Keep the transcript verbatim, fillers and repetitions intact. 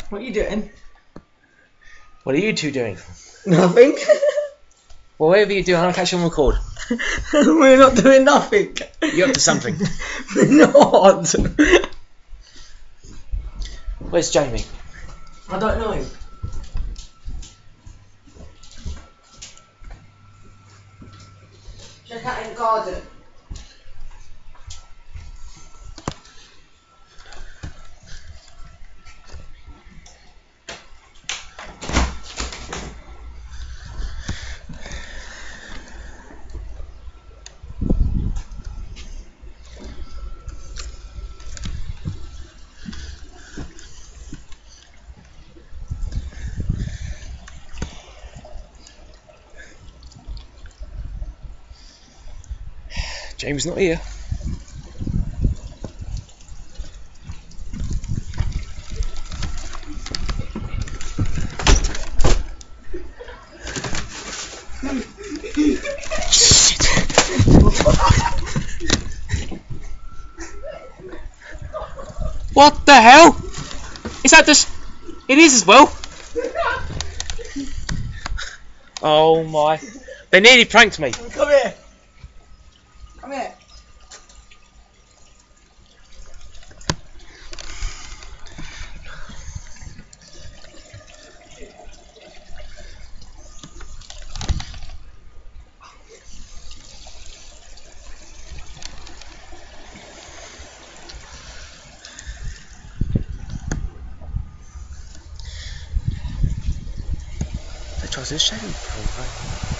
What are you doing? What are you two doing? Nothing. Well, whatever you do, I'll catch you on record. We're not doing nothing. You're up to something. We're not. Where's Jamie? I don't know. Check out in the garden. Jamie's not here. Shit. What the hell? Is that just... It is as well. Oh my. They nearly pranked me. Come here. Come here. They tried to shame me.